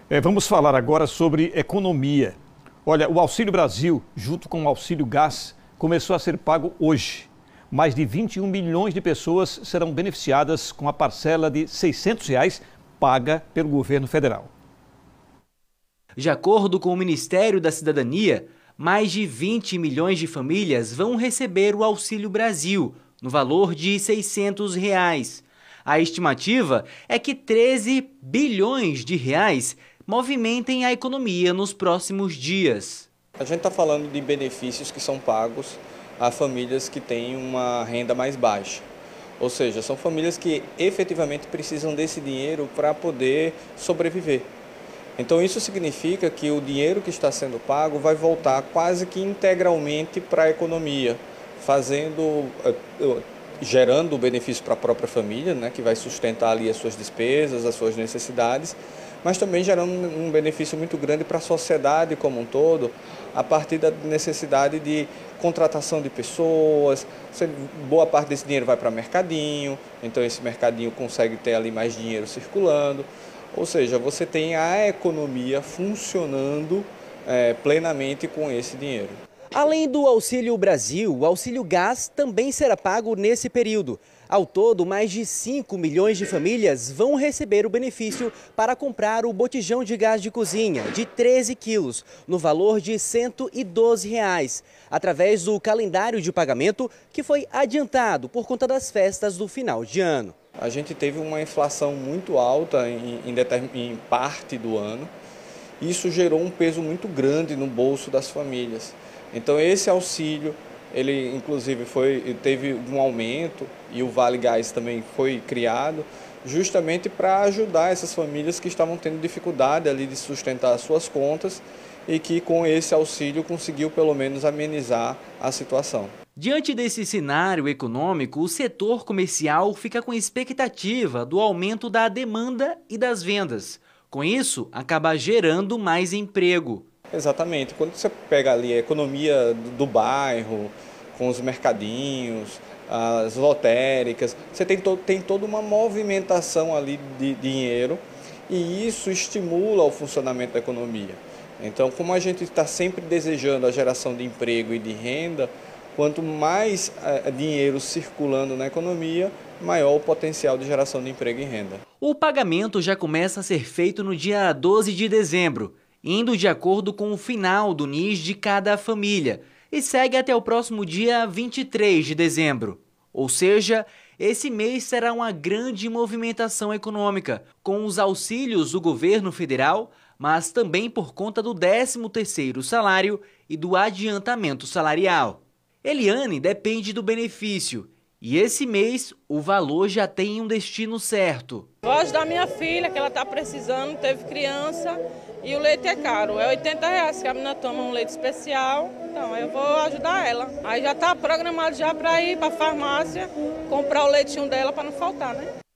Vamos falar agora sobre economia. Olha, o Auxílio Brasil, junto com o Auxílio Gás, começou a ser pago hoje. Mais de 21 milhões de pessoas serão beneficiadas com a parcela de R$ 600 paga pelo governo federal. De acordo com o Ministério da Cidadania, mais de 20 milhões de famílias vão receber o Auxílio Brasil, no valor de R$ 600. A estimativa é que 13 bilhões de reais movimentem a economia nos próximos dias. A gente está falando de benefícios que são pagos a famílias que têm uma renda mais baixa. Ou seja, são famílias que efetivamente precisam desse dinheiro para poder sobreviver. Então isso significa que o dinheiro que está sendo pago vai voltar quase que integralmente para a economia, gerando o benefício para a própria família, né, que vai sustentar ali as suas despesas, as suas necessidades, mas também gerando um benefício muito grande para a sociedade como um todo, a partir da necessidade de contratação de pessoas. Boa parte desse dinheiro vai para mercadinho, então esse mercadinho consegue ter ali mais dinheiro circulando, ou seja, você tem a economia funcionando plenamente com esse dinheiro. Além do Auxílio Brasil, o Auxílio Gás também será pago nesse período. Ao todo, mais de 5 milhões de famílias vão receber o benefício para comprar o botijão de gás de cozinha de 13 quilos, no valor de R$ 112, através do calendário de pagamento que foi adiantado por conta das festas do final de ano. A gente teve uma inflação muito alta em parte do ano. Isso gerou um peso muito grande no bolso das famílias. Então esse auxílio, ele inclusive teve um aumento e o Vale Gás também foi criado justamente para ajudar essas famílias que estavam tendo dificuldade ali de sustentar as suas contas e que com esse auxílio conseguiu pelo menos amenizar a situação. Diante desse cenário econômico, o setor comercial fica com expectativa do aumento da demanda e das vendas. Com isso, acaba gerando mais emprego. Exatamente. Quando você pega ali a economia do bairro, com os mercadinhos, as lotéricas, você tem toda uma movimentação ali de dinheiro e isso estimula o funcionamento da economia. Então, como a gente está sempre desejando a geração de emprego e de renda, quanto mais dinheiro circulando na economia, maior o potencial de geração de emprego e renda. O pagamento já começa a ser feito no dia 12 de dezembro, indo de acordo com o final do NIS de cada família, e segue até o próximo dia 23 de dezembro. Ou seja, esse mês será uma grande movimentação econômica, com os auxílios do governo federal, mas também por conta do 13º salário e do adiantamento salarial. Eliane depende do benefício e esse mês o valor já tem um destino certo. Vou ajudar minha filha, que ela está precisando, teve criança e o leite é caro. É R$ 80 que a menina toma um leite especial, então eu vou ajudar ela. Aí já está programado já para ir para a farmácia comprar o leitinho dela para não faltar, né?